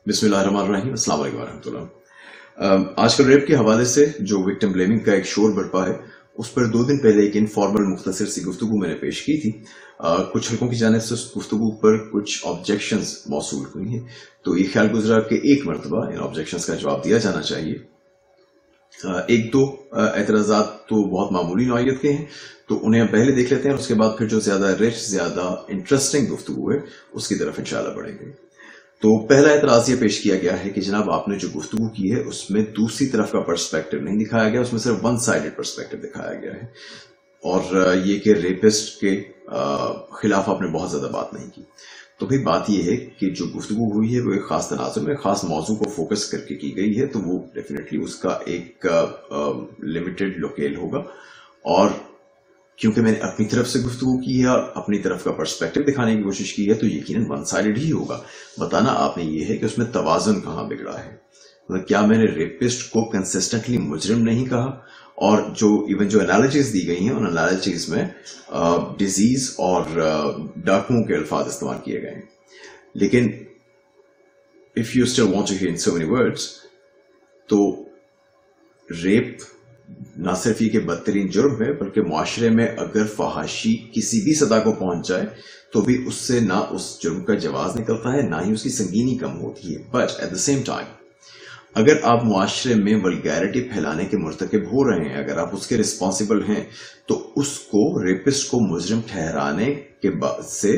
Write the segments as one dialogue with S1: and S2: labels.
S1: बिस्मिल्लाहिर्रहमानिर्रहीम, अस्सलाम वालेकुम रहमतुल्लाह। आजकल रेप के हवाले से जो विक्टिम ब्लेमिंग का एक शोर बरपा है, उस पर 2 दिन पहले एक इनफॉर्मल मुख्तसर सी गुफ्तगू मैंने पेश की थी। कुछ हलकों की जानिब से उस गुफ्तगू पर कुछ ऑब्जेक्शंस मौसूल हुई हैं, तो ये ख्याल गुजरा कि एक मरतबा इन ऑब्जेक्शंस का जवाब दिया जाना चाहिए। एक दो एतराज़ात तो बहुत मामूली नौइयत के हैं, तो उन्हें हम पहले देख लेते हैं और उसके बाद फिर जो ज्यादा रिच, ज्यादा इंटरेस्टिंग गुफ्तगू है उसकी तरफ इंशाल्लाह बढ़ेंगे। तो पहला एतराज ये पेश किया गया है कि जनाब आपने जो गुफ्तगू की है उसमें दूसरी तरफ का पर्सपेक्टिव नहीं दिखाया गया, उसमें सिर्फ वन साइडेड पर्सपेक्टिव दिखाया गया है, और ये कि रेपिस्ट के खिलाफ आपने बहुत ज्यादा बात नहीं की। तो भाई बात यह है कि जो गुफ्तगू हुई है वो एक खास तनाजुर में खास मौजू को फोकस करके की गई है, तो वो डेफिनेटली उसका एक लिमिटेड लोकेल होगा। और क्योंकि मैंने अपनी तरफ से गुफ्तगू की है और अपनी तरफ का पर्सपेक्टिव दिखाने की कोशिश की है, तो यकीनन वन साइडेड ही होगा। बताना आपने ये है कि उसमें तवाज़ुन कहाँ बिगड़ा है। मतलब क्या मैंने रेपिस्ट को कंसिस्टेंटली मुजरिम नहीं कहा, और जो इवन जो एनालॉजीज दी गई हैं उन एनालॉजीज में डिजीज और डाकुओं के अल्फाज इस्तेमाल किए गए हैं। लेकिन if you still want to hear in so many words, तो रेप ना सिर्फ ये कि बदतरीन जुर्म है, बल्कि मुआशरे में अगर फहाशी किसी भी सतह को पहुंच जाए तो भी उससे ना उस जुर्म का जवाज निकलता है, ना ही उसकी संगीनी कम होती है। But at the same time अगर आप मुआशरे में वल्गैरिटी फैलाने के मुर्तकिब हो रहे हैं, अगर आप उसके रिस्पॉन्सिबल हैं, तो उसको रेपिस्ट को मुजरिम ठहराने के बाद से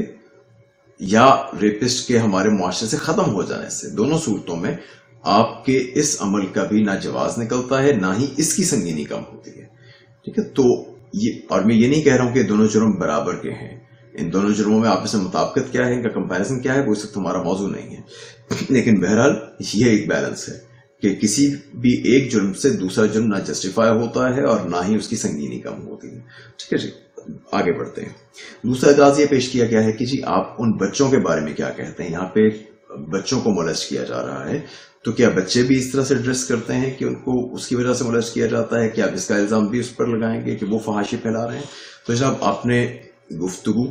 S1: या रेपिस्ट के हमारे मुआशरे से खत्म हो जाने से, दोनों सूरतों में आपके इस अमल का भी ना जवाज निकलता है, ना ही इसकी संगीनी कम होती है। ठीक है, तो ये, और मैं ये नहीं कह रहा हूं कि दोनों जुर्म बराबर के हैं। इन दोनों जुर्मों में आपस में मुताबिकत क्या है, इनका कंपैरिजन क्या है, वो इस वक्त हमारा मौजू नहीं है। लेकिन बहरहाल ये एक बैलेंस है कि किसी भी एक जुर्म से दूसरा जुर्म ना जस्टिफाई होता है और ना ही उसकी संगीनी कम होती है। ठीक है जी, आगे बढ़ते हैं। दूसरा एतराज ये पेश किया गया है कि जी आप उन बच्चों के बारे में क्या कहते हैं। यहाँ पे बच्चों को मोलेस्ट किया जा रहा है, तो क्या बच्चे भी इस तरह से ड्रेस करते हैं कि उनको उसकी वजह से मोलेस्ट किया जाता है? क्या आप इसका इल्जाम भी उस पर लगाएंगे कि वो फहाशी फैला रहे हैं? तो जनाब आपने गुफ्तगू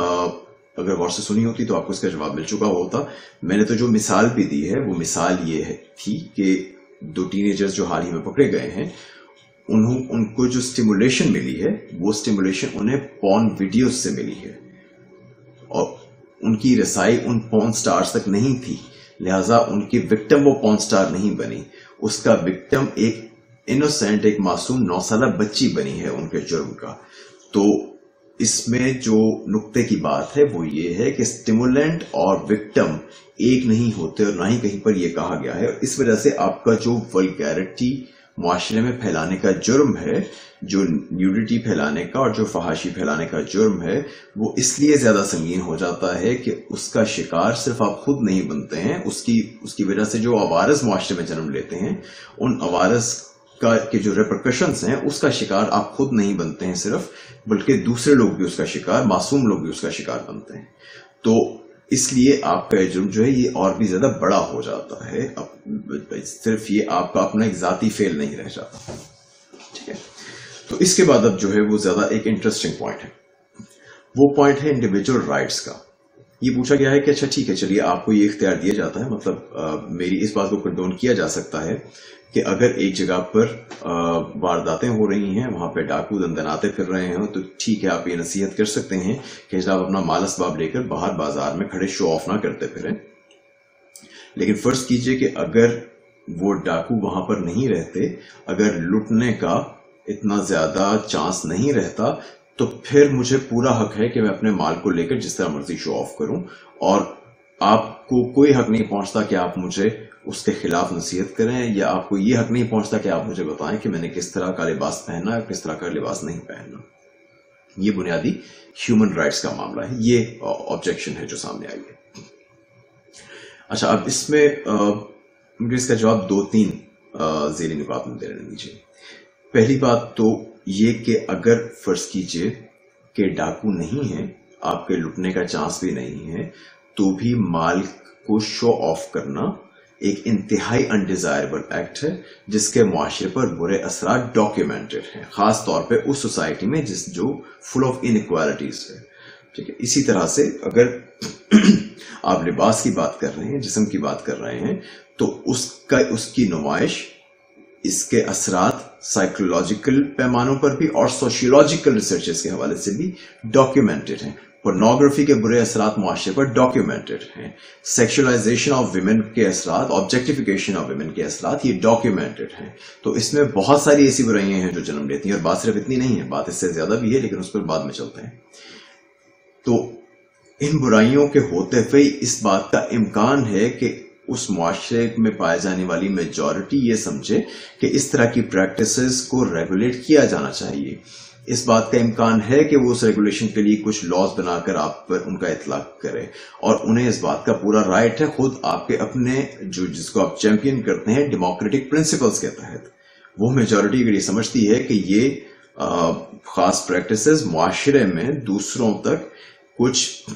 S1: अगर गौर से सुनी होती तो आपको इसका जवाब मिल चुका होता। मैंने तो जो मिसाल भी दी है वो मिसाल ये थी कि 2 टीनेजर्स जो हाल ही में पकड़े गए हैं, उनको जो स्टिमुलेशन मिली है वो स्टिमुलेशन उन्हें पॉर्न वीडियोज से मिली है, और उनकी रसाई उन पॉर्न स्टार्स तक नहीं थी, लिहाजा उनकी विक्टिम वो पॉर्न स्टार नहीं बनी। उसका विक्टिम एक इनोसेंट, एक मासूम 9 साल बच्ची बनी है उनके जुर्म का। तो इसमें जो नुक्ते की बात है वो ये है कि स्टिमुलेंट और विक्टिम एक नहीं होते, और ना ही कहीं पर यह कहा गया है। इस वजह से आपका जो वल्गैरिटी मुआशरे में फैलाने का जुर्म है, जो न्यूडिटी फैलाने का और जो फहाशी फैलाने का जुर्म है, वो इसलिए ज्यादा संगीन हो जाता है कि उसका शिकार सिर्फ आप खुद नहीं बनते हैं, उसकी वजह से जो अवारस मुआशरे में जन्म लेते हैं, उन अवारस का के जो रिपरकशंस हैं उसका शिकार आप खुद नहीं बनते हैं सिर्फ, बल्कि दूसरे लोग भी उसका शिकार, मासूम लोग भी उसका शिकार बनते हैं। तो इसलिए आपका जुर्म जो है ये और भी ज्यादा बड़ा हो जाता है। सिर्फ ये आपका अपना एक जाती फेल नहीं रह जाता। ठीक है, तो इसके बाद अब जो है वो ज्यादा एक इंटरेस्टिंग पॉइंट है, वो पॉइंट है इंडिविजुअल राइट्स का। ये पूछा गया है कि अच्छा ठीक है, चलिए आपको ये इख्तियार दिया जाता है, मतलब मेरी इस बात को कंडोन किया जा सकता है कि अगर एक जगह पर वारदातें हो रही हैं, वहां पे डाकू दंदनाते फिर रहे हैं, तो ठीक है आप ये नसीहत कर सकते हैं कि जनाब अपना माल असबाब लेकर बाहर बाजार में खड़े शो ऑफ ना करते फिरें। लेकिन फर्ज कीजिए कि अगर वो डाकू वहां पर नहीं रहते, अगर लुटने का इतना ज्यादा चांस नहीं रहता, तो फिर मुझे पूरा हक है कि मैं अपने माल को लेकर जिस तरह मर्जी शो ऑफ करूं, और आपको कोई हक नहीं पहुंचता कि आप मुझे उसके खिलाफ नसीहत करें, या आपको ये हक नहीं पहुंचता कि आप मुझे बताएं कि मैंने किस तरह का लिबास पहनना है, किस तरह का लिबास नहीं पहनना। ये बुनियादी ह्यूमन राइट्स का मामला है, ये ऑब्जेक्शन है जो सामने आई है। अच्छा, अब इसमें मुझे इसका जवाब 2-3 ज़ेली नुकात में देने दीजिए। पहली बात तो ये कि अगर फर्ज कीजिए कि डाकू नहीं है, आपके लुटने का चांस भी नहीं है, तो भी माल को शो ऑफ करना एक इंतहाई अनडिजायरेबल एक्ट है जिसके मुआशरे पर बुरे असरात डॉक्यूमेंटेड हैं, खास तौर पे उस सोसाइटी में जो फुल ऑफ इनइक्वालिटीज है। ठीक है, इसी तरह से अगर آپ لباس کی بات کر رہے ہیں, جسم کی بات کر رہے ہیں, تو اس کی نمائش, اس کے اثرات سائیکولوجیکل پیمانوں پر بھی اور سوشیولوجیکل ریسرچز کے حوالے سے بھی ڈاکیومنٹڈ ہیں. پورنوگرافی کے برے اثرات معاشرے پر ڈاکیومنٹڈ ہیں. سیکشولائزیشن آف ویمن کے اثرات, آبجیکٹیفیکیشن آف ویمن کے اثرات, یہ ڈاکیومنٹڈ ہیں. تو اس میں بہت ساری ایسی برائیاں ہیں جو جنم لیتی ہیں, اور بات صرف اتنی نہیں ہے, بات اس سے زیادہ بھی ہے, لیکن اس پر بعد میں چلتے ہیں. تو ان برائیوں کے ہوتے ہوئے اس بات کا امکان ہے کہ اس معاشرے میں پائے جانے والی میجورٹی یہ سمجھے کہ اس طرح کی پریکٹسز کو ریگولیٹ کیا جانا چاہیے. اس بات کا امکان ہے کہ وہ اس ریگولیشن کے لیے کچھ لاز بنا کر آپ پر ان کا اطلاق کرے, اور انہیں اس بات کا پورا رائٹ ہے خود آپ کے اپنے جس کو آپ چیمپئن کرتے ہیں ڈیموکریٹک پرنسپلز کے تحت. وہ میجورٹی اگر یہ سمجھتی ہے کہ یہ خاص پریکٹسز معاشرے میں دوسروں تک کچھ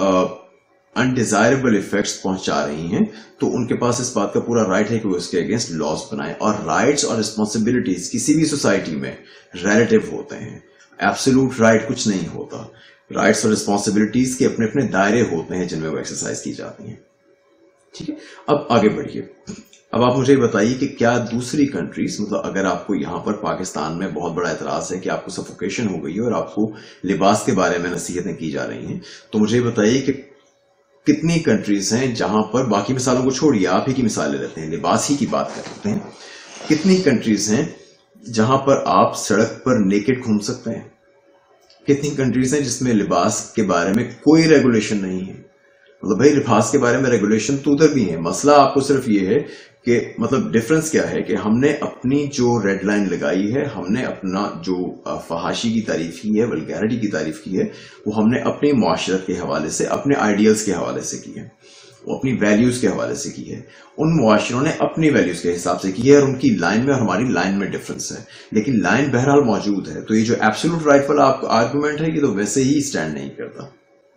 S1: انڈیزائربل ایفیکٹس پہنچا رہی ہیں, تو ان کے پاس اس بات کا پورا رائٹ ہے کہ وہ اس کے اگینسٹ لاز بنائیں. اور رائٹس اور رسپانسبلٹیز کسی بھی سوسائٹی میں ریلیٹو ہوتے ہیں, ایبسولوٹ رائٹ کچھ نہیں ہوتا. رائٹس اور رسپانسبلٹیز کے اپنے اپنے دائرے ہوتے ہیں جن میں وہ ایکسرسائز کی جاتی ہیں. ٹھیک ہے, اب آگے بڑھیے. اب آپ مجھے بتائیے کہ کیا دوسری کنٹریز, مطلب اگر آپ کو یہاں پر پاکستان میں بہت بڑا اعتراض ہے کہ آپ کو سفوکیشن ہو گئی ہے اور آپ کو لباس کے بارے میں نصیحتیں کی جا رہی ہیں, تو مجھے بتائیے کہ کتنی کنٹریز ہیں جہاں پر, باقی مثالوں کو چھوڑیے, آپ ہی کی مثال لے لیتے ہیں, لباس ہی کی بات کر لیتے ہیں, کتنی کنٹریز ہیں جہاں پر آپ سڑک پر نیکڈ گھوم سکتے ہیں؟ کتنی کنٹریز ہیں جس میں لباس کے بارے میں کوئی ریگولیشن نہیں ہے؟ مطلب بھائی لباس کے بارے میں ریگولیشن تو ادھر بھی ہے, مسئلہ آپ کو صرف یہ ہے کہ مطلب ڈفرنس کیا ہے کہ ہم نے اپنی جو ریڈ لائن لگائی ہے, ہم نے اپنا جو فحاشی کی تعریف کی ہے, ولگیرٹی کی تعریف کی ہے, وہ ہم نے اپنی معاشرت کے حوالے سے, اپنے آئیڈیلز کے حوالے سے کی ہے, وہ اپنی ویلیوز کے حوالے سے کی ہے. ان معاشروں نے اپنی ویلیوز کے حساب سے کی ہے, اور ان کی لائن میں اور ہماری لائن میں ڈفرنس ہے, لیکن لائن بہرحال موجود ہے. تو یہ جو ایبسولوٹ رائٹ والا آپ کا آرگومنٹ ہے, یہ تو ویسے ہی اسٹینڈ نہیں کرتا.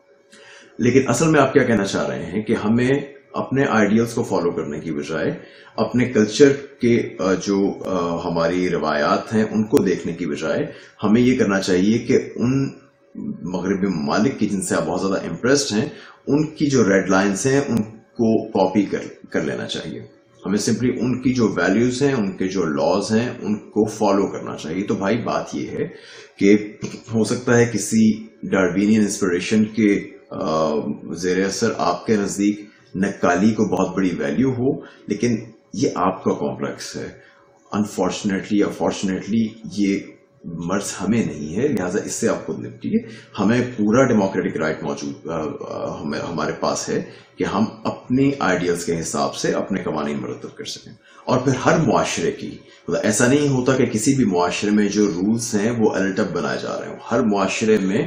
S1: لیکن اصل میں آپ کیا کہنا چاہ رہے ہیں کہ ہمیں اپنے آئیڈیلز کو فالو کرنے کی بجائے اپنے کلچر کے جو ہماری روایات ہیں ان کو دیکھنے کی بجائے ہمیں یہ کرنا چاہیے کہ ان مغربی ممالک کی جن سے آپ بہت زیادہ امپریسڈ ہیں, ان کی جو ریڈ لائنز ہیں ان کو کاپی کر لینا چاہیے. ہمیں سمپلی ان کی جو ویلیوز ہیں, ان کے جو لاز ہیں, ان کو فالو کرنا چاہیے. تو بھائی بات یہ ہے کہ ہو سکتا ہے کسی ڈاروینین انسپریشن کے زیر اثر آپ کے نزدیک نکالی کو بہت بڑی ویلیو ہو, لیکن یہ آپ کا کمپلیکس ہے. انفارچونیٹلی یا فارچونیٹلی یہ مرض ہمیں نہیں ہے, لہٰذا اس سے آپ خود نپٹیے. ہمیں پورا ڈیموکریٹک رائٹ موجود ہمارے پاس ہے کہ ہم اپنی آئیڈیلز کے حساب سے اپنے قوانین مرتب کر سکیں. اور پھر ہر معاشرے کی, ایسا نہیں ہوتا کہ کسی بھی معاشرے میں جو رولز ہیں وہ الٹ اپ بنائے جا رہے ہوں. ہر معاشرے میں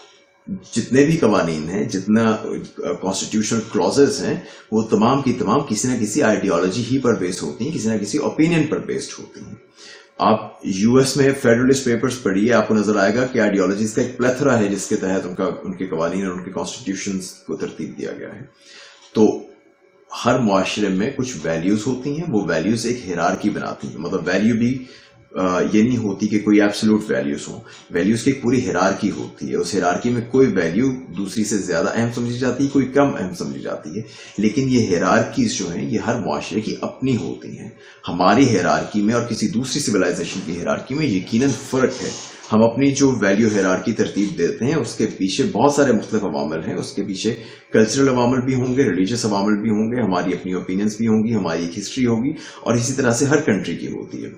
S1: جتنے بھی قوانین ہیں, جتنا کانسٹیٹیوشنل کلازز ہیں, وہ تمام کی تمام کسی نہ کسی آئیڈیالوجی ہی پر بیسڈ ہوتی ہیں, کسی نہ کسی اوپینین پر بیسڈ ہوتی ہیں. آپ یو ایس میں فیڈرلسٹ پیپرز پڑھیے, آپ کو نظر آئے گا کہ آئیڈیالوجیز کا ایک پلیتھرا ہے جس کے تحت ان کے قوانین اور ان کے کانسٹیٹیوشنز کو ترتیب دیا گیا ہے. تو ہر معاشرے میں کچھ ویلیوز ہوتی ہیں, وہ ویلیوز ایک ہیرارکی بناتی ہیں. مطلب ویلیو بھی یہ نہیں ہوتی کہ کوئی ایبسولوٹ ویلیوز ہوں, ویلیوز کی ایک پوری ہیرارکی ہوتی ہے. اس ہیرارکی میں کوئی ویلیو دوسری سے زیادہ اہم سمجھی جاتی ہے, کوئی کم اہم سمجھی جاتی ہے, لیکن یہ ہیرارکیز جو ہیں یہ ہر معاشرے کی اپنی ہوتی ہیں. ہماری ہیرارکی میں اور کسی دوسری سویلائزیشن کی ہیرارکی میں یقیناً فرق ہے. ہم اپنی جو ویلیو ہیرارکی ترتیب دیتے ہیں اس کے پیچھے بہت سارے مختلف عوامل ہیں. اس کے پیچھے کلچرل عوامل بھی ہوں گے, ریلیجیس عوامل بھی ہوں گے, ہماری اپنی اوپینینز بھی ہوں گی, ہماری ایک ہسٹری ہوگی, اور اسی طرح سے ہر کنٹری کی ہوتی ہے.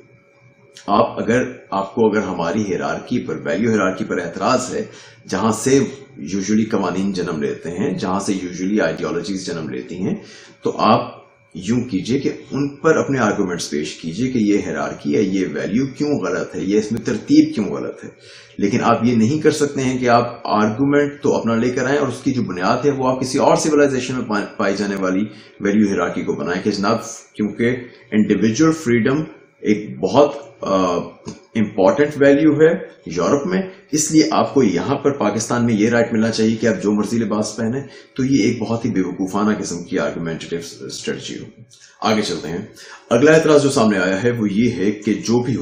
S1: آپ کو اگر ہماری ہیرارکی پر, ویلیو ہیرارکی پر اعتراض ہے, جہاں سے یوزولی قوانین جنم لیتے ہیں, جہاں سے یوزولی آئیڈیالوجیز جنم لیتی ہیں, تو آپ یوں کیجئے کہ ان پر اپنے آرگومنٹس پیش کیجئے کہ یہ ہیرارکی ہے, یہ ویلیو کیوں غلط ہے, یہ اس میں ترتیب کیوں غلط ہے. لیکن آپ یہ نہیں کر سکتے ہیں کہ آپ آرگومنٹ تو اپنا لے کر آئیں اور اس کی جو بنیاد ہے وہ آپ کسی اور سویلائزیشن میں پائی جانے والی ویلیو ہیرارکی کو بنائیں کہ جناب کیونکہ انڈیویجول فریڈم ایک بہت امپورٹنٹ ویلیو ہے یورپ میں, اس لیے آپ کو یہاں پر پاکستان میں یہ رائٹ ملنا چاہیے کہ آپ جو مرضی لباس پہنیں. تو یہ ایک بہت ہی بے وقوفانہ قسم کی آرگومنٹیٹیو اسٹریٹجی ہو. آگے چلتے ہیں. اگلا اعتراض جو سامنے آیا ہے وہ یہ ہے کہ جو بھی ہو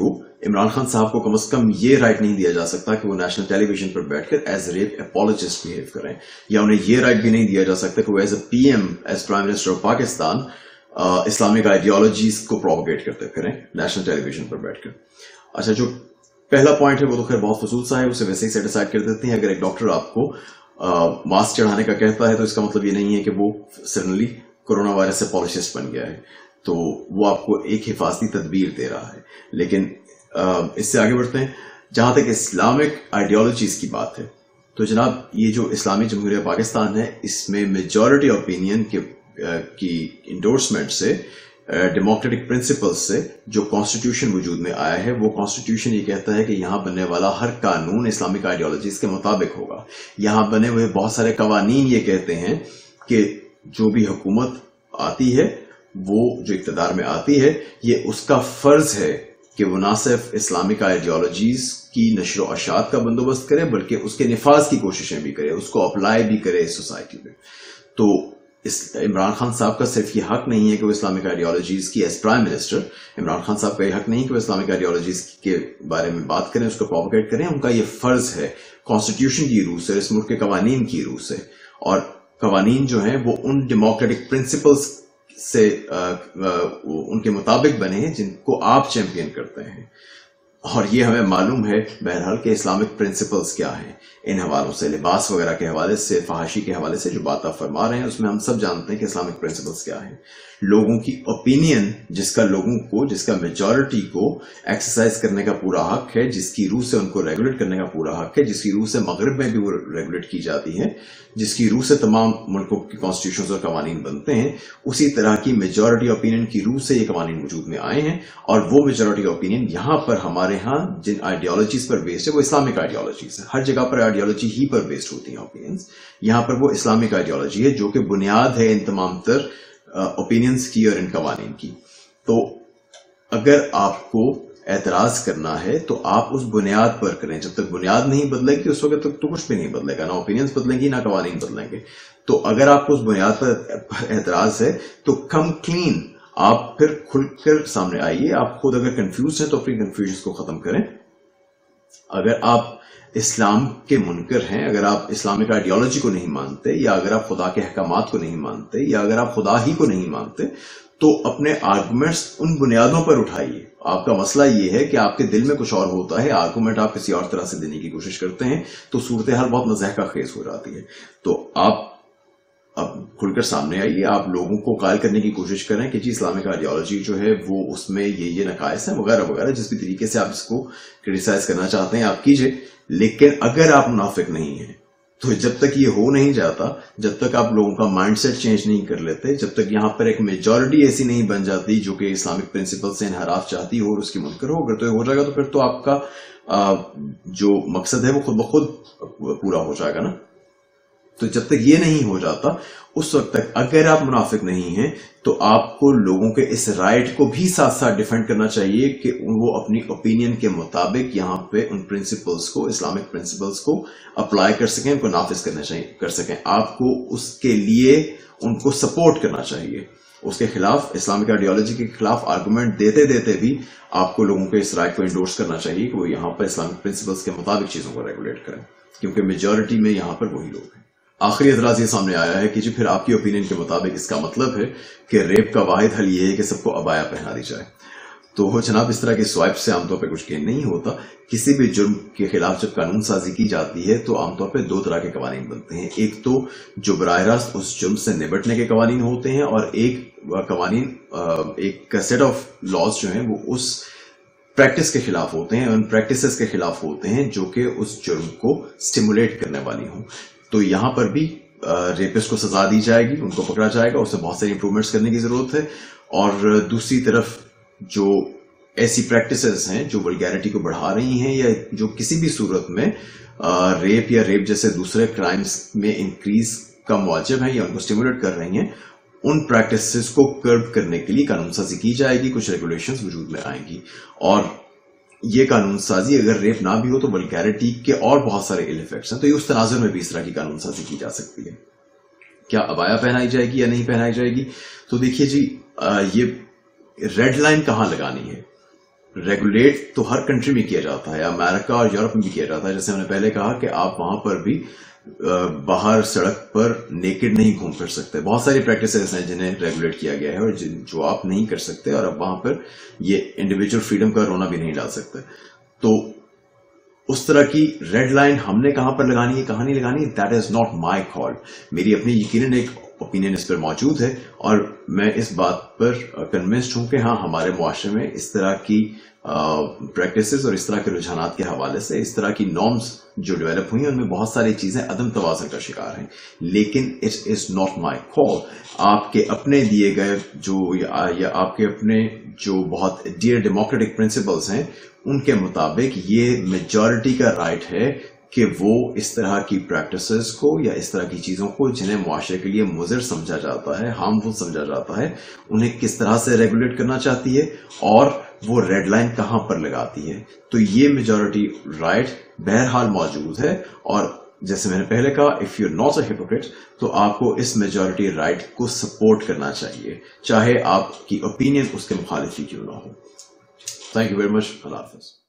S1: عمران خان صاحب کو کم از کم یہ رائٹ نہیں دیا جا سکتا کہ وہ نیشنل ٹیلی ویژن پر بیٹھ کر ایز ریپ اپولوجسٹ بہیو کریں, یا انہیں یہ رائٹ بھی نہیں دیا جا سکتا کہ وہ as a P M, as prime minister of Pakistan, Islamic ideologies کو پروپیگیٹ کرتے کریں نیشنل ٹیلی ویژن پر بیٹھ کر. اچھا, جو پہلا پوائنٹ ہے وہ تو خیر بہت فضول سا ہے, اسے ویسے ہی سیٹ اسائڈ کر دیتے ہیں. اگر ایک ڈاکٹر آپ کو ماسک چڑھانے کا کہتا ہے تو اس کا مطلب یہ نہیں ہے کہ وہ سڈنلی کورونا وائرس سے پالیسسٹ بن گیا ہے, تو وہ آپ کو ایک حفاظتی تدبیر دے رہا ہے. لیکن اس سے آگے بڑھتے ہیں. جہاں تک اسلامک آئیڈیالوجیز کی بات ہے تو جناب یہ جو اسلامی جمہوریہ پاکستان ہے اس میں میجورٹی اوپینین کی انڈورسمنٹ سے, ڈیموکریٹک پرنسپلز سے جو کانسٹیٹیوشن وجود میں آیا ہے, وہ کانسٹیٹیوشن یہ کہتا ہے کہ یہاں بننے والا ہر قانون اسلامک آئیڈیالوجیز کے مطابق ہوگا. یہاں بنے ہوئے بہت سارے قوانین یہ کہتے ہیں کہ جو بھی حکومت آتی ہے, وہ جو اقتدار میں آتی ہے, یہ اس کا فرض ہے کہ وہ نہ صرف اسلامک آئیڈیالوجیز کی نشر و اشاعت کا بندوبست کرے بلکہ اس کے نفاذ کی کوششیں بھی کرے, اس کو اپلائی بھی کرے اس سوسائٹی میں. تو عمران خان صاحب کا صرف یہ حق نہیں ہے کہ وہ اسلامک آئیڈیالوجیز کی as prime minister, Imran Khan sahab کا یہ حق نہیں کہ وہ اسلامک آئیڈیالوجیز کے بارے میں بات کریں, اس کو پروپیگیٹ کریں. ان کا یہ فرض ہے کانسٹیٹیوشن کی روح سے, اس ملک کے قوانین کی روح سے, اور قوانین جو ہیں وہ ان ڈیموکریٹک پرنسپلز سے ان کے مطابق بنے ہیں جن کو آپ چیمپئن کرتے ہیں. اور یہ ہمیں معلوم ہے بہرحال کہ اسلامک پرنسپلز کیا ہیں. ان حوالوں سے, لباس وغیرہ کے حوالے سے, فحاشی کے حوالے سے جو بات آپ فرما رہے ہیں اس میں ہم سب جانتے ہیں کہ اسلامک پرنسپلز کیا ہیں. لوگوں کی اوپینین جس کا میجورٹی کو ایکسرسائز کرنے کا پورا حق ہے, جس کی روح سے ان کو ریگولیٹ کرنے کا پورا حق ہے, جس کی روح سے مغرب میں بھی وہ ریگولیٹ کی جاتی ہے, جس کی روح سے تمام ملکوں کی کانسٹیٹیوشنز اور قوانین بنتے ہیں, اسی طرح کی میجورٹی اوپینین کی روح سے یہ قوانین وجود میں آئے ہیں. اور وہ میجورٹی اوپینین یہاں پر ہمارے ہاں جن آئیڈیالوجیز پر بیسڈ ہے وہ اسلامک آئیڈیالوجیز ہے. ہر جگہ پر آئیڈیالوجی ہی پر بیسڈ ہوتی ہیں اوپینینز. یہاں پر وہ اسلامک آئیڈیالوجی ہے جو کہ بنیاد ہے ان تمام تر اوپینینز کی اور ان قوانین کی. تو اگر آپ کو اعتراض کرنا ہے تو آپ اس بنیاد پر کریں. جب تک بنیاد نہیں بدلے گی اس وقت تک تو کچھ بھی نہیں بدلے گا, نہ اوپینینز بدلیں گی نہ قوانین بدلیں گے. تو اگر آپ کو اس بنیاد پر اعتراض ہے تو کم کلین, آپ پھر کھل کر سامنے آئیے. آپ خود اگر کنفیوز ہیں تو اپنی کنفیوژن کو ختم کریں. اگر آپ اسلام کے منکر ہیں, اگر آپ اسلامک آئیڈیالوجی کو نہیں مانتے, یا اگر آپ خدا کے احکامات کو نہیں مانتے, یا اگر آپ خدا ہی کو نہیں مانتے, تو اپنے آرگومنٹس ان بنیادوں پر اٹھائیے. آپ کا مسئلہ یہ ہے کہ آپ کے دل میں کچھ اور ہوتا ہے, آرگومنٹ آپ کسی اور طرح سے دینے کی کوشش کرتے ہیں, تو صورتحال بہت مضحکہ خیز ہو جاتی ہے. تو آپ اب کھل کر سامنے آئیے. آپ لوگوں کو قائل کرنے کی کوشش کریں کہ جی اسلامک آئیڈیالوجی جو ہے وہ اس میں یہ نقائص ہیں وغیرہ وغیرہ. جس بھی طریقے سے آپ اس کو کرٹیسائز کرنا چاہتے ہیں آپ کیجئے. لیکن اگر آپ منافق نہیں ہیں تو جب تک یہ ہو نہیں جاتا, جب تک آپ لوگوں کا مائنڈ سیٹ چینج نہیں کر لیتے, جب تک یہاں پر ایک میجورٹی ایسی نہیں بن جاتی جو کہ اسلامک پرنسپل سے انحراف چاہتی ہو اور اس کی منکر ہو, اگر تو یہ ہو جائے گا تو پھر تو آپ کا جو مقصد ہے وہ خود بخود پورا ہو جائے گا نا. تو جب تک یہ نہیں ہو جاتا اس وقت تک اگر آپ منافق نہیں ہیں تو آپ کو لوگوں کے اس رائٹ کو بھی ساتھ ساتھ ڈیفینڈ کرنا چاہیے کہ وہ اپنی اوپینین کے مطابق یہاں پہ ان پرنسپلز کو, اسلامک پرنسپلز کو اپلائی کر سکیں, ان کو نافذ کر سکیں. آپ کو اس کے لیے ان کو سپورٹ کرنا چاہیے. اس کے خلاف, اسلامک آئیڈیالوجی کے خلاف آرگومنٹ دیتے دیتے بھی آپ کو لوگوں کے اس رائٹ کو انڈورس کرنا چاہیے کہ وہ یہاں پر اسلامک پرنسپلز کے مطابق چیزوں کو ریگولیٹ کریں, کیونکہ میجورٹی میں یہاں پر وہی لوگ ہیں. آخری اعتراض یہ سامنے آیا ہے کہ جی پھر آپ کی اوپینین کے مطابق اس کا مطلب ہے کہ ریپ کا واحد حل یہ ہے کہ سب کو عبایا پہنا دی جائے. تو جناب اس طرح کے سوائپ سے عام طور پہ کچھ گین نہیں ہوتا. کسی بھی جرم کے خلاف جب قانون سازی کی جاتی ہے تو عام طور پہ دو طرح کے قوانین بنتے ہیں. ایک تو جو براہ راست اس جرم سے نبٹنے کے قوانین ہوتے ہیں, اور ایک سیٹ آف لاز جو ہیں وہ اس پریکٹس کے خلاف ہوتے ہیں, ان پریکٹسز کے خلاف ہوتے ہیں جو کہ اس جرم کو سٹیمولیٹ کرنے والی ہوں. تو یہاں پر بھی ریپسٹ کو سزا دی جائے گی, ان کو پکڑا جائے گا, اسے بہت ساری امپروومنٹس کرنے کی ضرورت ہے. اور دوسری طرف جو ایسی پریکٹسز ہیں جو ولگیرٹی کو بڑھا رہی ہیں یا جو کسی بھی صورت میں ریپ یا ریپ جیسے دوسرے کرائمز میں انکریز کا موجب ہیں یا ان کو سٹیمولیٹ کر رہی ہیں, ان پریکٹسز کو کرب کرنے کے لیے قانون سازی کی جائے گی. کچھ ریگولیشنز وجود میں آئیں گی, اور یہ قانون سازی اگر ریپ نہ بھی ہو تو ولگیرٹی کے اور بہت سارے ایل ایفیکٹس ہیں. تو یہ اس تناظر میں بھی اس طرح کی قانون سازی کی جا سکتی ہے. کیا عبایا پہنائی جائے گی یا نہیں پہنائی جائے گی؟ تو دیکھیے جی, یہ ریڈ لائن کہاں لگانی ہے. रेगुलेट तो हर कंट्री में किया जाता है, अमेरिका और यूरोप में भी किया जाता है। जैसे मैंने पहले कहा कि आप वहां पर भी बाहर सड़क पर नेकेड नहीं घूम फिर सकते। बहुत सारी प्रैक्टिसेस हैं जिन्हें रेगुलेट किया गया है और जो आप नहीं कर सकते, और अब वहां पर ये इंडिविजुअल फ्रीडम का रोना भी नहीं डाल सकते। तो उस तरह की रेड लाइन हमने कहां पर लगानी है, कहां नहीं लगानी, that is not my call. मेरी अपनी यकीनन एक ओपिनियन इस पर मौजूद है, और मैं इस बात पर कन्विंस्ड हूं कि हाँ, हमारे मुआशरे में इस तरह की प्रैक्टिसेस और इस तरह के रुझानात के हवाले से इस तरह की नॉर्म्स जो डेवलप हुई हैं उनमें बहुत सारी चीजें अदम तवाज़ुन का शिकार हैं। लेकिन it is not my call. आपके अपने दिए गए या आपके अपने जो बहुत डियर डेमोक्रेटिक प्रिंसिपल्स हैं उनके मुताबिक ये मेजॉरिटी का राइट है कि वो इस तरह की प्रैक्टिसेस को या इस तरह की चीजों को जिन्हें मुआशरे के लिए मुज़िर समझा जाता है, हार्मफुल समझा जाता है, उन्हें किस तरह से रेगुलेट करना चाहती है और वो रेड लाइन कहां पर लगाती है। तो ये मेजॉरिटी राइट बहरहाल मौजूद है, और जैसे मैंने पहले कहा, if you are not a hypocrite तो आपको इस मेजॉरिटी राइट को सपोर्ट करना चाहिए, चाहे आपकी ओपिनियन उसके मुखालिफ ही क्यों ना हो। Thank you very much. Allah Hafiz.